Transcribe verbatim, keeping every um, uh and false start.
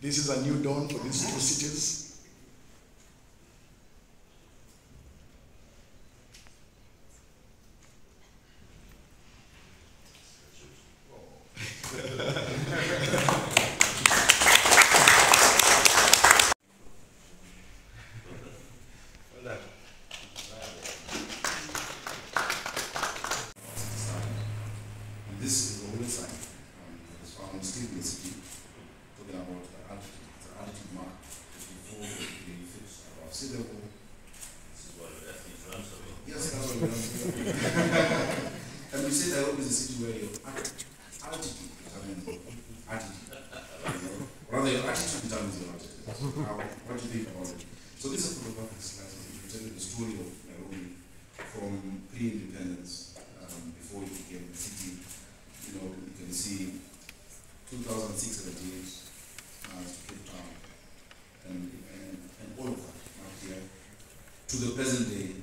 This is a new dawn for these two cities. This is the only sign um, that is found still in the city, talking about the altitude, the altitude mark before the fix above sea level. This is what the ethnic runs away. Yes, that's what we run. And we say Nairobi is a city where your altitude determines your attitude. You know? Rather, your attitude determines your altitude. How, what do you think about it? So this is a photographic slide that telling the story of Nairobi from pre-independence, um, before it became a city. You know, you can see two thousand six seventy-eight uh, to Cape Town and, and, and all of that out here to the present day.